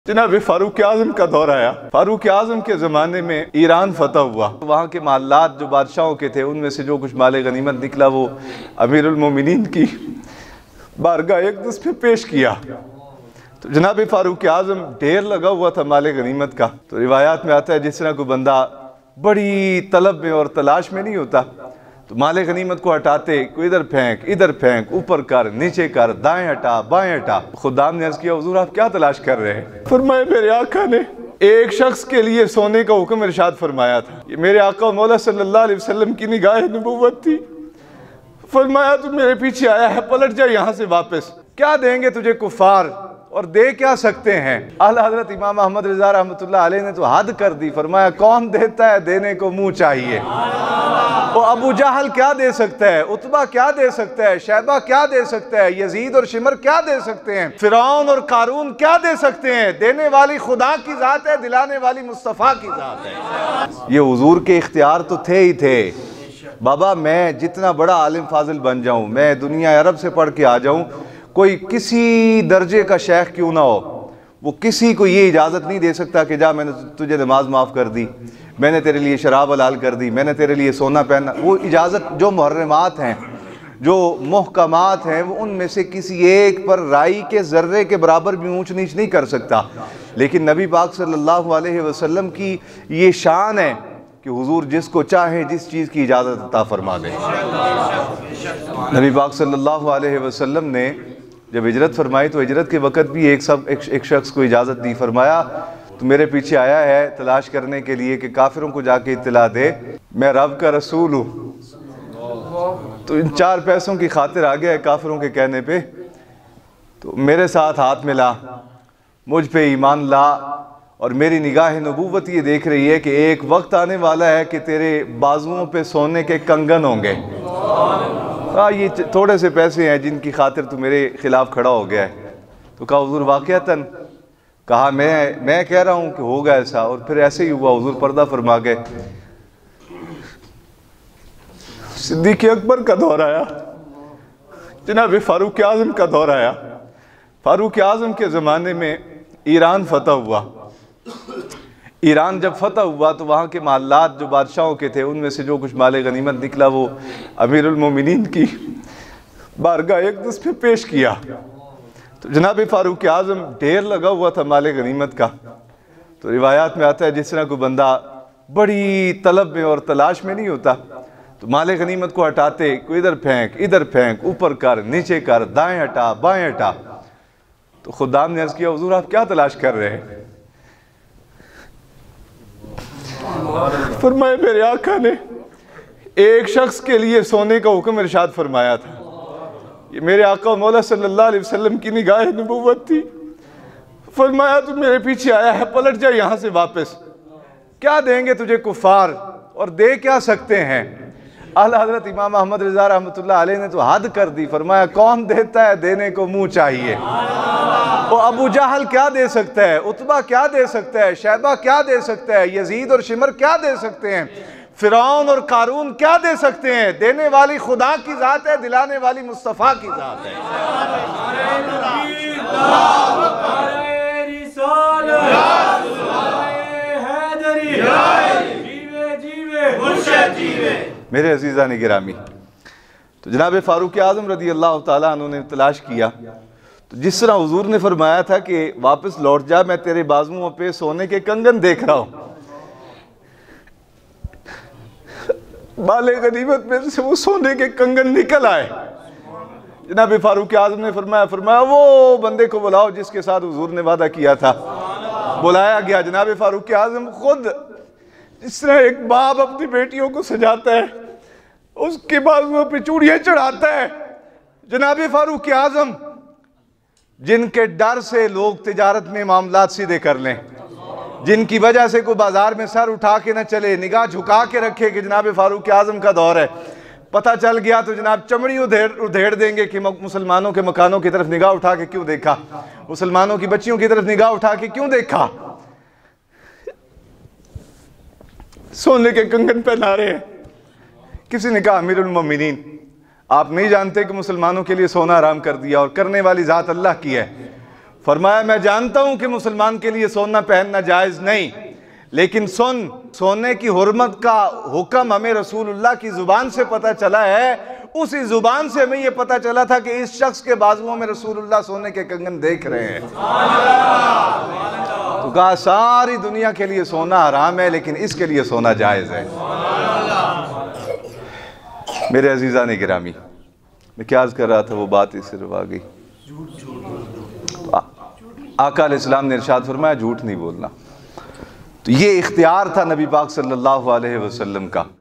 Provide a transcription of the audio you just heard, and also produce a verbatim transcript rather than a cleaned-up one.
जनाब फारूक आज़म का दौर आया। फारूक आज़म के ज़माने में ईरान फतह हुआ। वहाँ के मालात जो बादशाहों के थे उनमें से जो कुछ माल गनीमत निकला वो अमीरुल मोमिनीन की बारगाह अक़दस में पेश किया। तो जनाब फारूक आज़म ढेर लगा हुआ था माल गनीमत का। तो रिवायात में आता है जिस तरह कोई बंदा बड़ी तलब में और तलाश में नहीं होता तो माल गनीमत को हटाते, कोई इधर फेंक इधर फेंक, ऊपर कर नीचे कर, दाएं हटा बाएं हटा। खुदाम ने अर्ज़ किया हुज़ूर आप क्या तलाश कर रहे हैं? फरमाया मेरे आका ने एक शख्स के लिए सोने का हुक्म इरशाद फरमाया था। ये मेरे आका मौला सल्लल्लाहु अलैहि वसल्लम की निगाह नबुव्वत थी। फरमाया तू मेरे पीछे आया है, पलट जा यहाँ से वापस। क्या देंगे तुझे कुफार और दे क्या सकते हैं? आला हज़रत इमाम अहमद रज़ा रहमतुल्लाह अलैह ने तो हद कर दी। फरमाया कौन देता है, देने को मुंह चाहिए। वो अबू जहल क्या दे सकता है, उतबा क्या दे सकता है, शैबा क्या दे सकता है, यजीद और शिमर क्या दे सकते हैं, फिरौन और कारून क्या दे सकते हैं? देने वाली खुदा की जात है, दिलाने वाली मुस्तफ़ा की जात है। ये हुजूर के इख्तियार तो थे ही थे। बाबा मैं जितना बड़ा आलिम फाजिल बन जाऊं, मैं दुनिया अरब से पढ़ के आ जाऊं, कोई किसी दर्जे का शेख क्यों ना हो, वो किसी को ये इजाज़त नहीं दे सकता कि जा मैंने तुझे नमाज माफ़ कर दी, मैंने तेरे लिए शराब हलाल कर दी, मैंने तेरे लिए सोना पहना। वो इजाज़त जो मुहर्रमात हैं, जो मुहकमात हैं, वो उनमें से किसी एक पर राई के ज़र्रे के बराबर भी ऊंच नीच नहीं कर सकता। लेकिन नबी पाक सल्लल्लाहु अलैहि वसल्लम की ये शान है कि हुजूर जिसको चाहे जिस चीज़ की इजाज़त अता फरमा दे। नबी पाक सल्लल्लाहु अलैहि वसल्लम ने जब हिजरत फरमाई तो हिजरत के वक़्त भी एक सब एक, एक शख्स को इजाज़त दी। फरमाया तो मेरे पीछे आया है तलाश करने के लिए कि काफिरों को जाके इत्तला दे मैं रब का रसूल हूँ। तो इन चार पैसों की खातिर आ गया है काफिरों के कहने पे, तो मेरे साथ हाथ मिला, मुझ पे ईमान ला और मेरी निगाह नबूवत ये देख रही है कि एक वक्त आने वाला है कि तेरे बाजुओं पे सोने के कंगन होंगे। हाँ ये थोड़े से पैसे हैं जिनकी खातिर तू मेरे खिलाफ खड़ा हो गया है। तो कहा हुजूर वाक़ियतन? कहा मैं मैं कह रहा हूँ कि होगा ऐसा। और फिर ऐसे ही हुआ, हुजूर पर्दा फरमा गए। सिद्दीक़ अकबर का दौर आया, जनाब फारूक आज़म का दौर आया। फारूक आज़म के ज़माने में ईरान फतह हुआ। ईरान जब फतह हुआ तो वहाँ के मालात जो बादशाहों के थे उनमें से जो कुछ माल गनीमत निकला वो अमीरुल मोमिनीन की बारगाह अक़दस में पेश किया। तो जनाब फारूक आज़म ढेर लगा हुआ था माल गनीमत का। तो रिवायात में आता है जिस तरह कोई बंदा बड़ी तलब में और तलाश में नहीं होता तो माल गनीमत को हटाते, कोई इधर फेंक इधर फेंक, ऊपर कर नीचे कर, दाएं हटा बाएं हटा। तो खुदाम ने अर्ज़ किया हुजूर आप क्या तलाश कर रहे हैं? फरमाया मेरे आका ने एक शख्स के लिए सोने का हुक्म इरशाद फरमाया था। ये मेरे आका मौला सल्लल्लाहु अलैहि वसल्लम की निगाह नबुव्वत थी। फरमाया तू मेरे पीछे आया है, पलट जा यहाँ से वापस। क्या देंगे तुझे कुफार और दे क्या सकते हैं? आला हज़रत इमाम अहमद रज़ा रहमतुल्लाह अलैह ने तो हद कर दी। फरमाया कौन देता है, देने को मुंह चाहिए। वो अबू जहल क्या दे सकता है, उतबा क्या दे सकता है, शैबा क्या दे सकता है, यजीद और शिमर क्या दे सकते हैं, फिरौन और कारून क्या दे सकते हैं? देने वाली खुदा की जात है, दिलाने वाली मुस्तफ़ा की जात है। मेरे अजीज़ा ने गिरामी, तो जनाब फारूक आज़म रदी अल्लाह ताला अन्हु ने तलाश किया। तो जिस तरह हुजूर ने फरमाया था कि वापस लौट जा, मैं तेरे बाजुओं पे सोने के कंगन देख रहा हूँ, माले गनीमत में से वो सोने के कंगन निकल आए। जनाब फारूक आज़म ने फरमाया फरमाया वो बंदे को बुलाओ जिसके साथ हुजूर ने वादा किया था। बुलाया गया। जनाब फारूक आज़म खुद जिस तरह एक बाप अपनी बेटियों को सजाता है, उसके बाजुओं पे चूड़ियाँ चढ़ाता है, जनाब फारूक आज़म जिनके डर से लोग तिजारत में मामलात सीधे कर लें, जिनकी वजह से कोई बाजार में सर उठा के न चले, निगाह झुका के रखे कि जनाब फारूक आज़म का दौर है। पता चल गया तो जनाब चमड़ी उधेड़ उधेड़ देंगे कि मुसलमानों के मकानों की तरफ निगाह उठा के क्यों देखा, मुसलमानों की बच्चियों की तरफ निगाह उठा के क्यों देखा। सोने के कंगन पहना रहे हैं। किसी ने कहा अमीरुल मोमिनीन आप नहीं जानते कि मुसलमानों के लिए सोना हराम कर दिया और करने वाली ज़ात अल्लाह की है। फरमाया मैं जानता हूं कि मुसलमान के लिए सोना पहनना जायज़ नहीं, लेकिन सुन, सोने की हुर्मत का हुक्म हमें रसूलुल्लाह की जुबान से पता चला है। उसी जुबान से हमें यह पता चला था कि इस शख्स के बाजुओं में रसूलुल्लाह सोने के कंगन देख रहे हैं। तो कहा सारी दुनिया के लिए सोना हराम है, लेकिन इसके लिए सोना जायज़ है। मेरे अजीज़ा ने गिरामी, मैं क्या अर्ज़ कर रहा था, वो बात इससे रुआ गई। आका अलैहिस्सलाम ने इरशाद फरमाया झूठ नहीं बोलना। तो ये इख्तियार था नबी पाक सल्लल्लाहु अलैहि वसल्लम का।